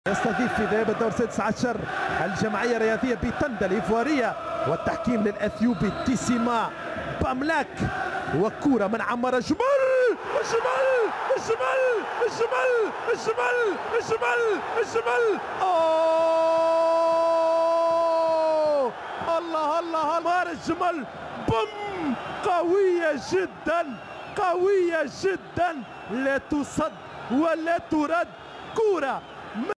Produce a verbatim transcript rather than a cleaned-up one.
يستضيف في ذهاب الدور السادس عشر الجمعية الرياضية بطندا الإيفوارية، والتحكيم للأثيوبي تيسيما باملاك، وكورة من عمر الجمل الجمل الجمل الجمل الجمل الجمل الجمل أوه الله الله عمر الجمل بم، قوية جدا قوية جدا، لا تصد ولا ترد كورة